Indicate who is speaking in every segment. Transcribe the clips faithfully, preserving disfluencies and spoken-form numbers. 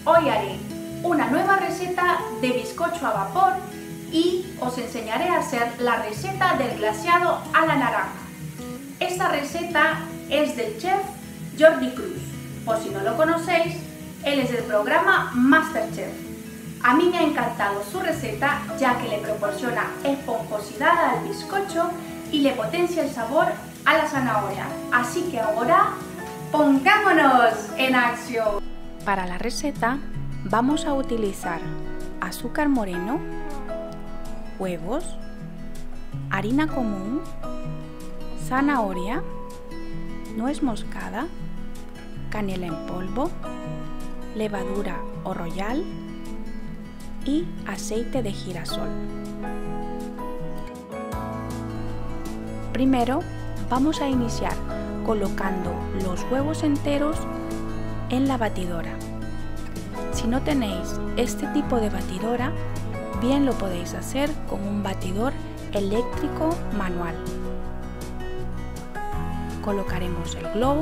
Speaker 1: Hoy haré una nueva receta de bizcocho a vapor y os enseñaré a hacer la receta del glaseado a la naranja. Esta receta es del chef Jordi Cruz. Por si no lo conocéis, él es del programa MasterChef. A mí me ha encantado su receta ya que le proporciona esponjosidad al bizcocho y le potencia el sabor a la zanahoria. Así que ahora, pongámonos en acción.
Speaker 2: Para la receta vamos a utilizar azúcar moreno, huevos, harina común, zanahoria, nuez moscada, canela en polvo, levadura o royal y aceite de girasol. Primero vamos a iniciar colocando los huevos enteros en la batidora. Si no tenéis este tipo de batidora, bien lo podéis hacer con un batidor eléctrico manual. Colocaremos el globo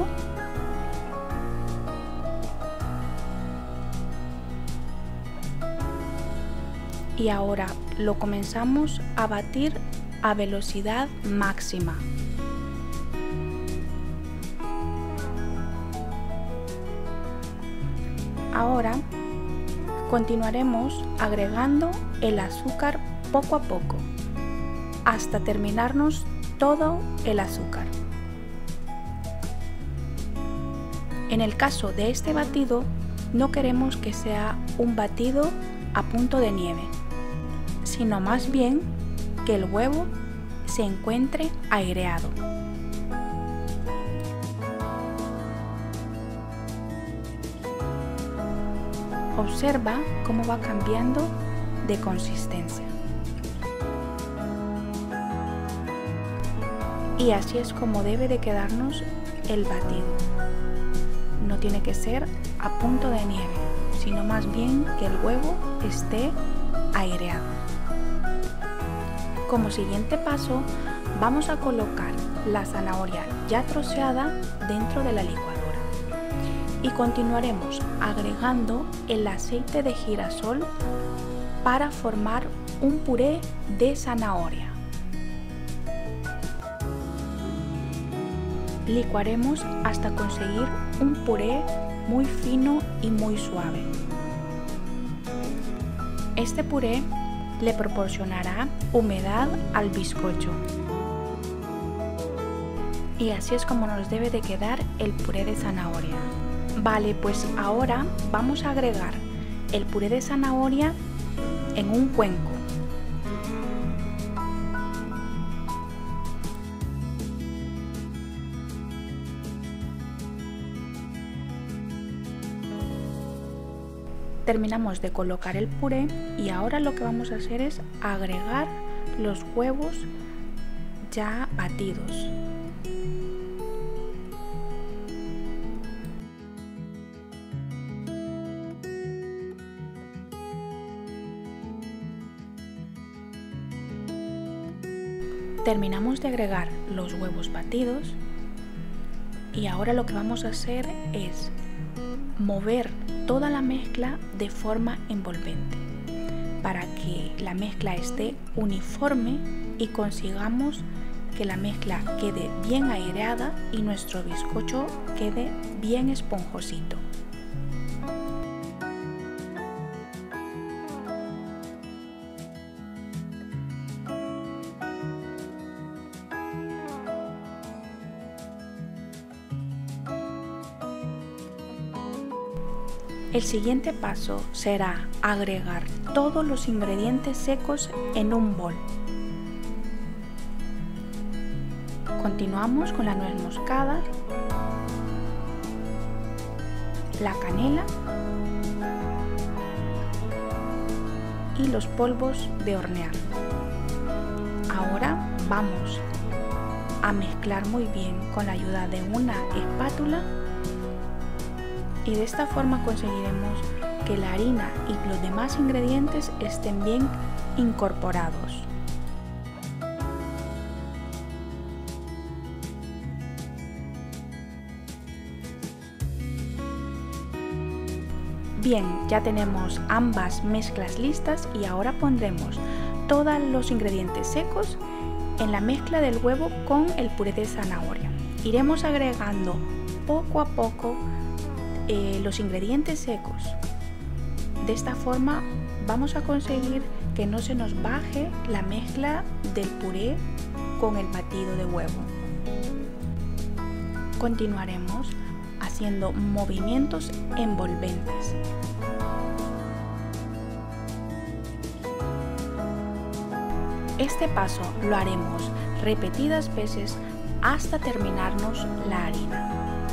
Speaker 2: y ahora lo comenzamos a batir a velocidad máxima. Ahora continuaremos agregando el azúcar poco a poco hasta terminarnos todo el azúcar. En el caso de este batido, no queremos que sea un batido a punto de nieve, sino más bien que el huevo se encuentre aireado. Observa cómo va cambiando de consistencia. Y así es como debe de quedarnos el batido. No tiene que ser a punto de nieve, sino más bien que el huevo esté aireado. Como siguiente paso, vamos a colocar la zanahoria ya troceada dentro de la licuadora y continuaremos agregando el aceite de girasol para formar un puré de zanahoria. Licuaremos hasta conseguir un puré muy fino y muy suave. Este puré le proporcionará humedad al bizcocho. Y así es como nos debe de quedar el puré de zanahoria. Vale, pues ahora vamos a agregar el puré de zanahoria en un cuenco. Terminamos de colocar el puré y ahora lo que vamos a hacer es agregar los huevos ya batidos. Terminamos de agregar los huevos batidos y ahora lo que vamos a hacer es mover toda la mezcla de forma envolvente para que la mezcla esté uniforme y consigamos que la mezcla quede bien aireada y nuestro bizcocho quede bien esponjosito. El siguiente paso será agregar todos los ingredientes secos en un bol. Continuamos con la nuez moscada, la canela y los polvos de hornear. Ahora vamos a mezclar muy bien con la ayuda de una espátula. Y de esta forma conseguiremos que la harina y los demás ingredientes estén bien incorporados. Bien, ya tenemos ambas mezclas listas y ahora pondremos todos los ingredientes secos en la mezcla del huevo con el puré de zanahoria. Iremos agregando poco a poco eh, los ingredientes secos. De esta forma vamos a conseguir que no se nos baje la mezcla del puré con el batido de huevo. Continuaremos haciendo movimientos envolventes. Este paso lo haremos repetidas veces hasta terminarnos la harina.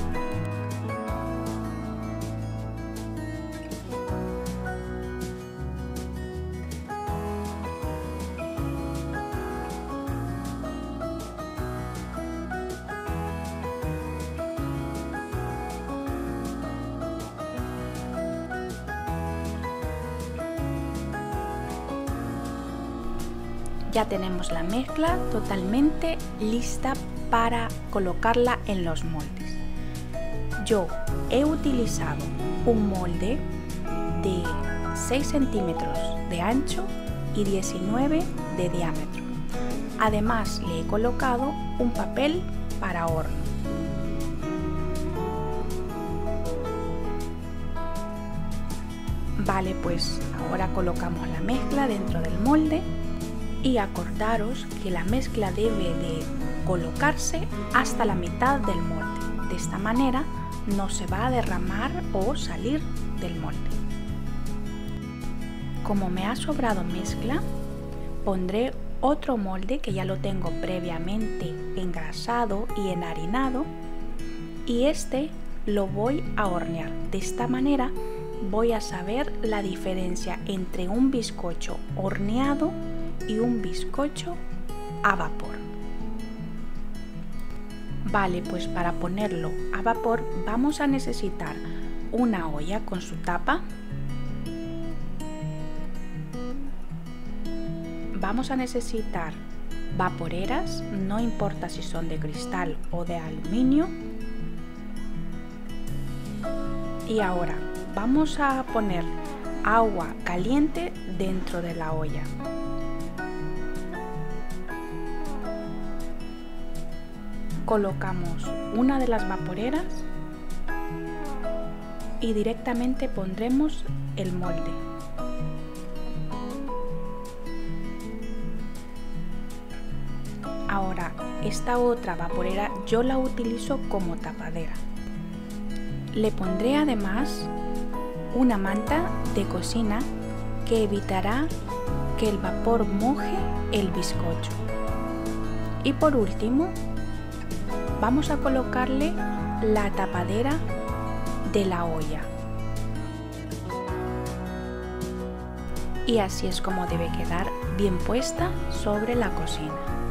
Speaker 2: Ya tenemos la mezcla totalmente lista para colocarla en los moldes. Yo he utilizado un molde de seis centímetros de ancho y diecinueve de diámetro. Además le he colocado un papel para horno. Vale, pues ahora colocamos la mezcla dentro del molde. Y acordaros que la mezcla debe de colocarse hasta la mitad del molde. De esta manera no se va a derramar o salir del molde. Como me ha sobrado mezcla, pondré otro molde que ya lo tengo previamente engrasado y enharinado, y este lo voy a hornear. De esta manera voy a saber la diferencia entre un bizcocho horneado y un bizcocho a vapor. Vale, pues para ponerlo a vapor vamos a necesitar una olla con su tapa. Vamos a necesitar vaporeras, no importa si son de cristal o de aluminio. Y ahora vamos a poner agua caliente dentro de la olla. Colocamos una de las vaporeras y directamente pondremos el molde. Ahora, esta otra vaporera yo la utilizo como tapadera. Le pondré además una manta de cocina que evitará que el vapor moje el bizcocho. Y por último, vamos a colocarle la tapadera de la olla. Y así es como debe quedar bien puesta sobre la cocina.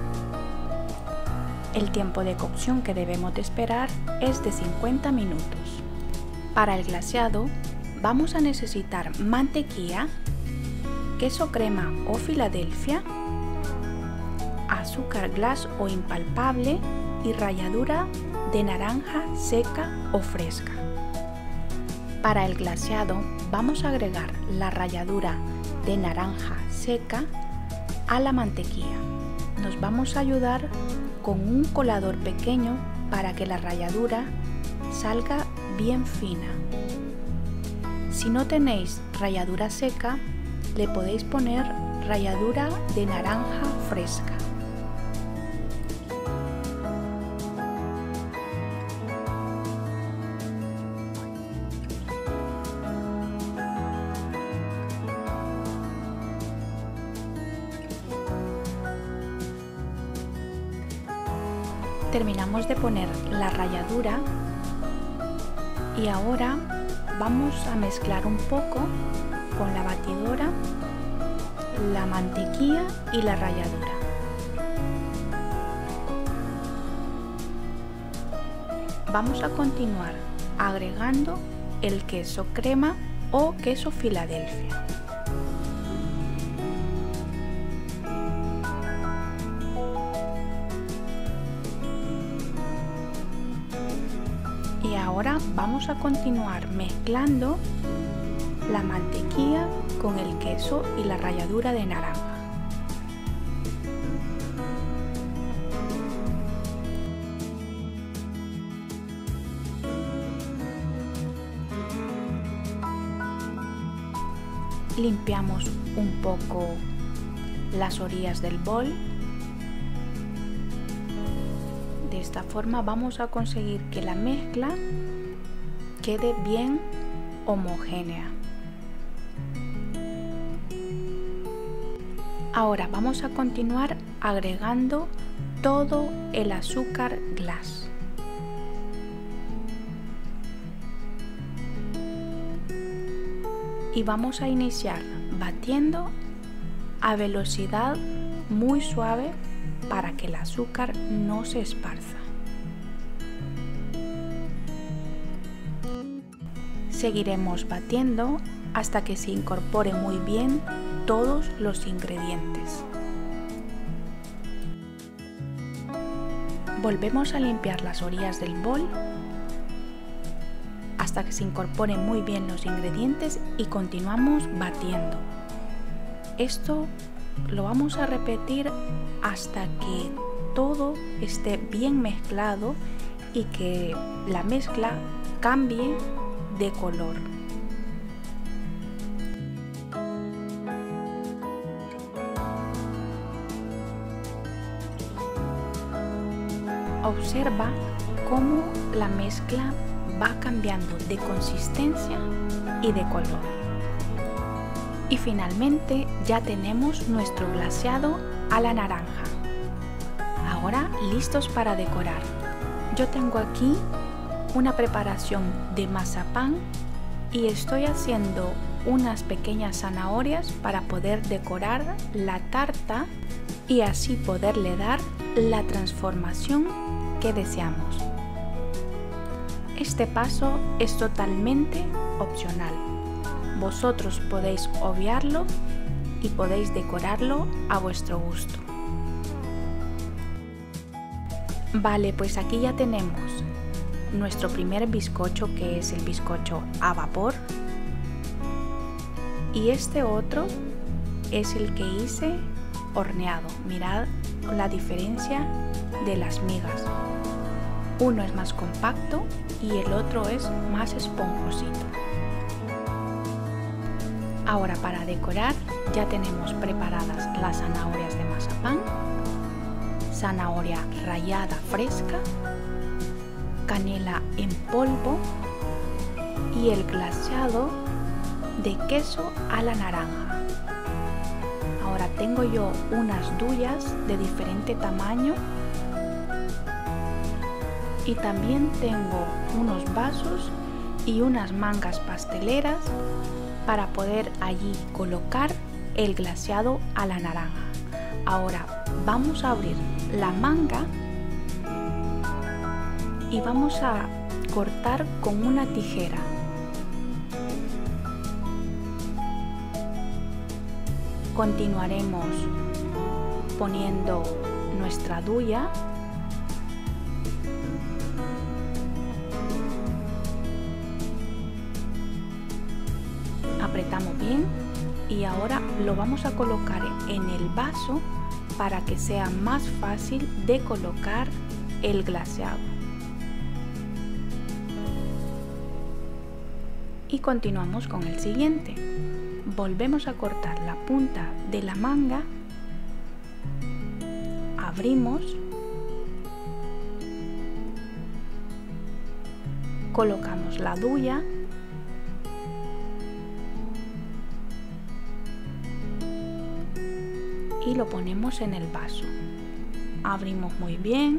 Speaker 2: El tiempo de cocción que debemos de esperar es de cincuenta minutos. Para el glaseado vamos a necesitar mantequilla, queso crema o Filadelfia, azúcar glass o impalpable y ralladura de naranja seca o fresca. Para el glaseado vamos a agregar la ralladura de naranja seca a la mantequilla. Nos vamos a ayudar con un colador pequeño para que la ralladura salga bien fina. Si no tenéis ralladura seca, le podéis poner ralladura de naranja fresca. Terminamos de poner la ralladura y ahora vamos a mezclar un poco con la batidora la mantequilla y la ralladura. Vamos a continuar agregando el queso crema o queso Filadelfia. Y ahora vamos a continuar mezclando la mantequilla con el queso y la ralladura de naranja. Limpiamos un poco las orillas del bol. De esta forma vamos a conseguir que la mezcla quede bien homogénea. Ahora vamos a continuar agregando todo el azúcar glass. Y vamos a iniciar batiendo a velocidad muy suave para que el azúcar no se esparza. Seguiremos batiendo hasta que se incorpore muy bien todos los ingredientes. Volvemos a limpiar las orillas del bol hasta que se incorporen muy bien los ingredientes y continuamos batiendo. Esto lo vamos a repetir hasta que todo esté bien mezclado y que la mezcla cambie de color. Observa cómo la mezcla va cambiando de consistencia y de color. Y finalmente ya tenemos nuestro glaseado a la naranja. Ahora listos para decorar. Yo tengo aquí una preparación de mazapán y estoy haciendo unas pequeñas zanahorias para poder decorar la tarta y así poderle dar la transformación que deseamos. Este paso es totalmente opcional. Vosotros podéis obviarlo y podéis decorarlo a vuestro gusto. Vale, pues aquí ya tenemos nuestro primer bizcocho, que es el bizcocho a vapor, y este otro es el que hice horneado. Mirad la diferencia de las migas. Uno es más compacto y el otro es más esponjosito. Ahora, para decorar ya tenemos preparadas las zanahorias de mazapán, zanahoria rallada fresca, canela en polvo y el glaseado de queso a la naranja. Ahora tengo yo unas duyas de diferente tamaño y también tengo unos vasos y unas mangas pasteleras para poder allí colocar el glaseado a la naranja. Ahora vamos a abrir la manga y vamos a cortar con una tijera. Continuaremos poniendo nuestra duya. Apretamos bien y ahora lo vamos a colocar en el vaso para que sea más fácil de colocar el glaseado. Y continuamos con el siguiente. Volvemos a cortar la punta de la manga, abrimos, colocamos la duya y lo ponemos en el vaso. Abrimos muy bien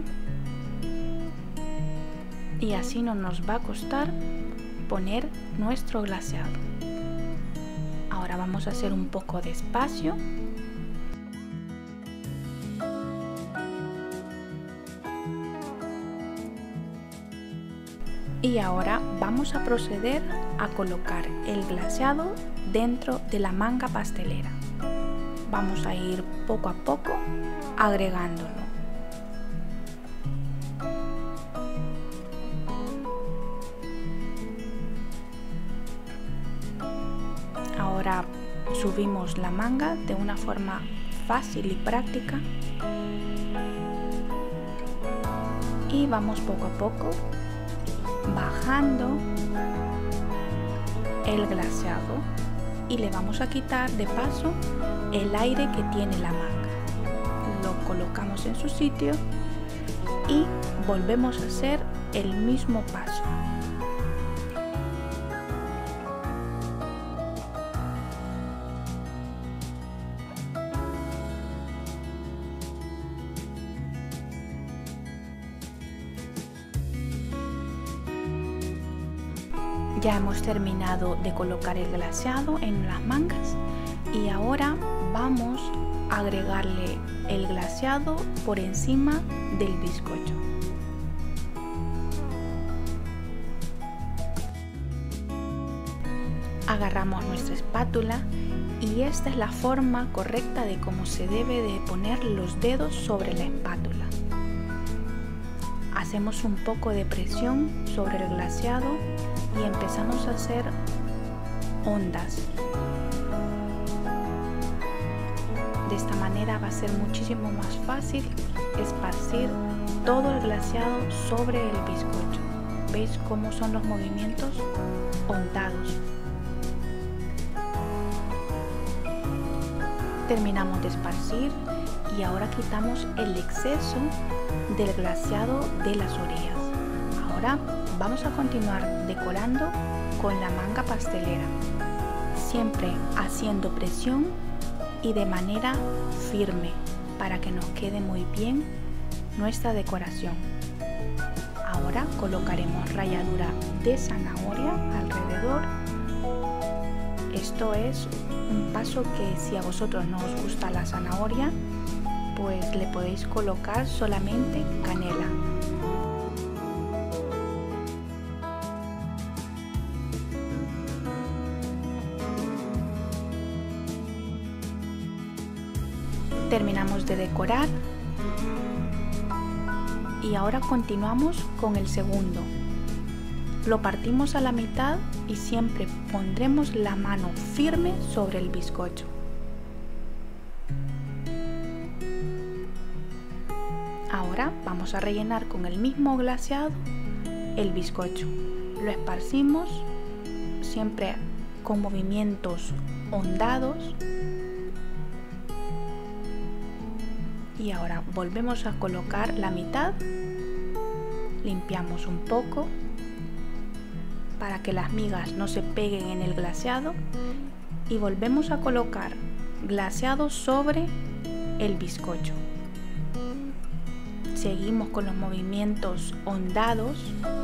Speaker 2: y así no nos va a costar poner nuestro glaseado. Ahora vamos a hacer un poco de espacio. Y ahora vamos a proceder a colocar el glaseado dentro de la manga pastelera. Vamos a ir poco a poco agregándolo. Ahora subimos la manga de una forma fácil y práctica y vamos poco a poco bajando el glaseado y le vamos a quitar de paso el aire que tiene la manga. Lo colocamos en su sitio y volvemos a hacer el mismo paso. Ya hemos terminado de colocar el glaseado en las mangas y ahora vamos a agregarle el glaseado por encima del bizcocho. Agarramos nuestra espátula y esta es la forma correcta de cómo se debe de poner los dedos sobre la espátula. Hacemos un poco de presión sobre el glaseado y empezamos a hacer ondas. De esta manera va a ser muchísimo más fácil esparcir todo el glaseado sobre el bizcocho. ¿Veis cómo son los movimientos ondados? Terminamos de esparcir y ahora quitamos el exceso del glaseado de las orillas. Ahora vamos a continuar decorando con la manga pastelera, siempre haciendo presión y de manera firme para que nos quede muy bien nuestra decoración. Ahora colocaremos ralladura de zanahoria alrededor. Esto es un paso que si a vosotros no os gusta la zanahoria, pues le podéis colocar solamente canela. Terminamos de decorar y ahora continuamos con el segundo. Lo partimos a la mitad y siempre pondremos la mano firme sobre el bizcocho. Ahora vamos a rellenar con el mismo glaseado el bizcocho. Lo esparcimos siempre con movimientos ondados. Y ahora volvemos a colocar la mitad, limpiamos un poco para que las migas no se peguen en el glaseado y volvemos a colocar glaseado sobre el bizcocho. Seguimos con los movimientos ondados.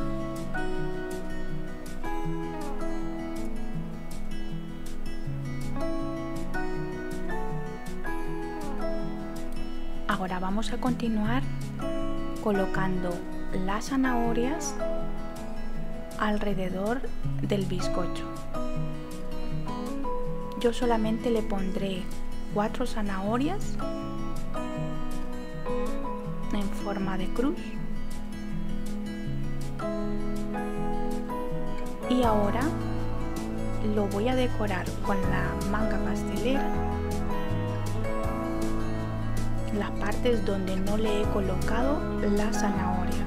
Speaker 2: Ahora vamos a continuar colocando las zanahorias alrededor del bizcocho. Yo solamente le pondré cuatro zanahorias en forma de cruz. Y ahora lo voy a decorar con la manga pastelera. Las partes donde no le he colocado la zanahoria.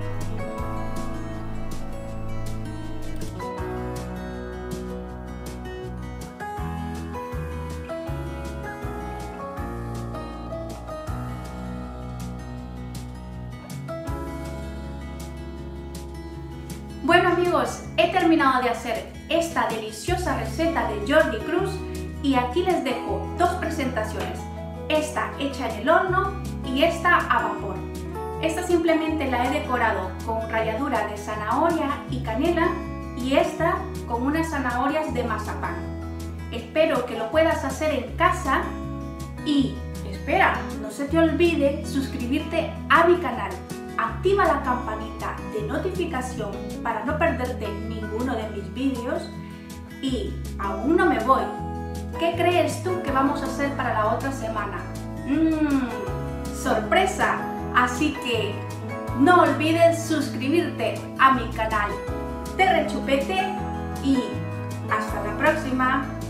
Speaker 1: Bueno amigos, he terminado de hacer esta deliciosa receta de Jordi Cruz y aquí les dejo dos presentaciones. Esta hecha en el horno y esta a vapor. Esta simplemente la he decorado con ralladura de zanahoria y canela y esta con unas zanahorias de mazapán. Espero que lo puedas hacer en casa y espera, no se te olvide suscribirte a mi canal. Activa la campanita de notificación para no perderte ninguno de mis vídeos y aún no me voy. ¿Qué crees tú que vamos a hacer para la otra semana? ¡Mmm! ¡Sorpresa! Así que no olvides suscribirte a mi canal de Rechupete y hasta la próxima.